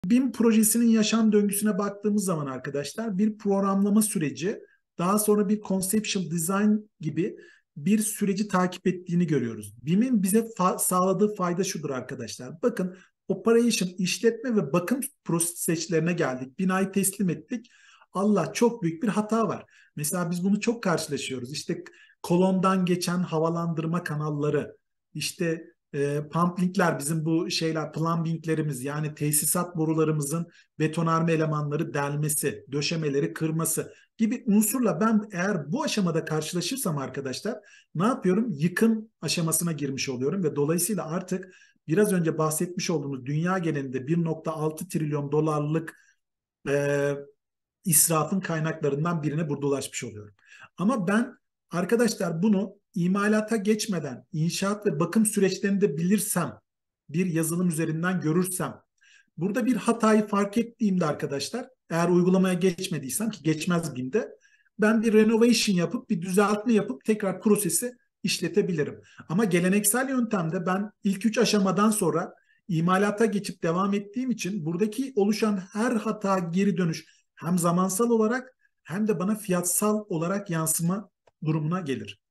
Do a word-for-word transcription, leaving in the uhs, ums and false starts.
BİM projesinin yaşam döngüsüne baktığımız zaman arkadaşlar bir programlama süreci daha sonra bir conceptual design gibi bir süreci takip ettiğini görüyoruz. BİM'in bize fa- sağladığı fayda şudur arkadaşlar. Bakın operation, işletme ve bakım proseslerine geldik. Binayı teslim ettik. Allah çok büyük bir hata var. Mesela biz bunu çok karşılaşıyoruz. İşte kolondan geçen havalandırma kanalları, işte e, pumplinkler bizim bu şeyler plumbinglerimiz yani tesisat borularımızın betonarme elemanları delmesi, döşemeleri kırması gibi unsurla ben eğer bu aşamada karşılaşırsam arkadaşlar ne yapıyorum? Yıkım aşamasına girmiş oluyorum ve dolayısıyla artık biraz önce bahsetmiş olduğumuz dünya genelinde bir nokta altı trilyon dolarlık e, israfın kaynaklarından birine burada ulaşmış oluyorum. Ama ben arkadaşlar bunu imalata geçmeden inşaat ve bakım süreçlerini de bilirsem, bir yazılım üzerinden görürsem, burada bir hatayı fark ettiğimde arkadaşlar, eğer uygulamaya geçmediysem ki geçmez binde, ben bir renovation yapıp bir düzeltme yapıp tekrar prosesi işletebilirim. Ama geleneksel yöntemde ben ilk üç aşamadan sonra imalata geçip devam ettiğim için buradaki oluşan her hata geri dönüş hem zamansal olarak hem de bana fiyatsal olarak yansıma durumuna gelir.